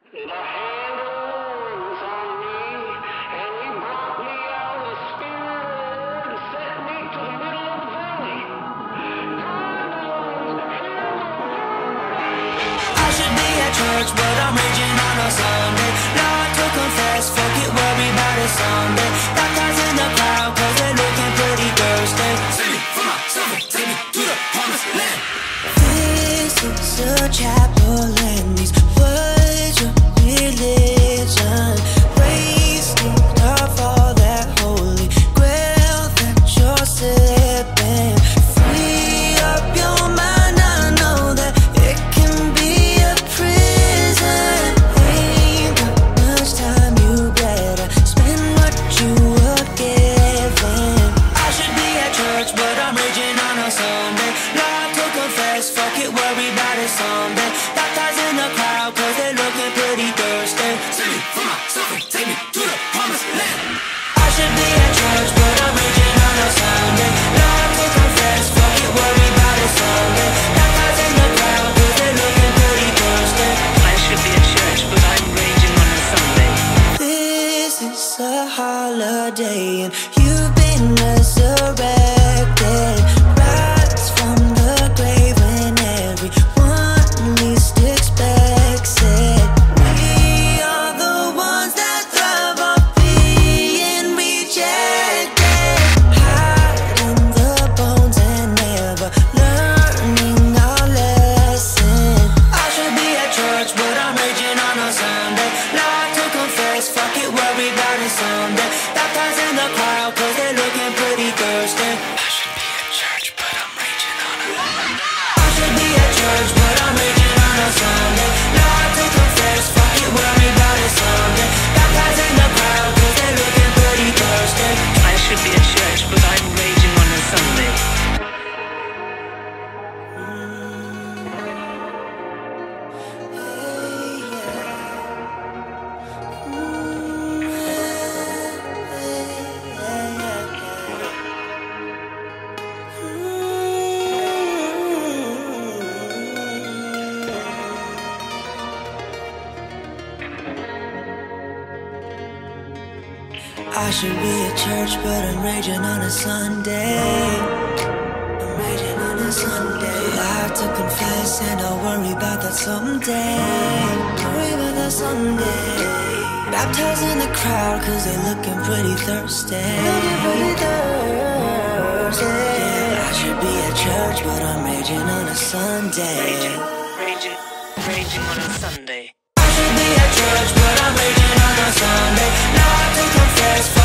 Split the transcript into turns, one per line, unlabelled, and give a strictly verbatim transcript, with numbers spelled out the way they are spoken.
The hand was on me, and he brought me out of the spirit and set me to the middle of the valley.
I should be at church, but I'm raging on a Sunday. Lord to confess, fuck it, worry about it someday. Baptized in the crowd, cause they're looking pretty thirsty. Save me from myself and take me to the promised land. This is a chapel and these words are religion. Wasted of all that holy grail that you're sipping. Free up your mind, I know that it can be a prison. Ain't got much time, you better spend what you were given. I should be at church, but I'm raging on a Sunday. Lord to confess, fuck it, worry about it someday. Baptized in the crowd, cause they're looking pretty thirsty. Save me from myself and take me to the promised land. I should be at church, but I'm raging on a Sunday. Lord to confess, fuck it, worry about it someday. Baptized in the crowd, cause they're looking pretty thirsty.
I should be at church, but I'm raging on a Sunday.
This is a holiday and you've been resurrected. Rise from the grave when everyone least expects it. We are the ones that thrive on being rejected. Hiding the bones and never learning our lesson. I should be at church, but I'm raging on a Sunday. Lord to confess, fuck it, worry about it someday. Baptized in the crowd, cause they're looking pretty thirsty. I should be at church, but I'm raging on a I should be at church, but I'm raging on a Sunday. Lord to confess, fuck it, worry about it someday. Baptized in the crowd, cause they're looking pretty thirsty.
I should be at church, but I'm raging on a Sunday.
I should be at church, but I'm raging on a Sunday. I'm raging on a Sunday. I have to confess, and I'll worry about that someday. Worry about that someday. Baptized in the crowd, cause they're looking pretty thirsty. Looking pretty thirsty. Yeah, I should be at church, but I'm raging on a Sunday.
Raging, raging, raging on a Sunday.
I should be at church, but I'm raging on a Sunday. Lord to confess.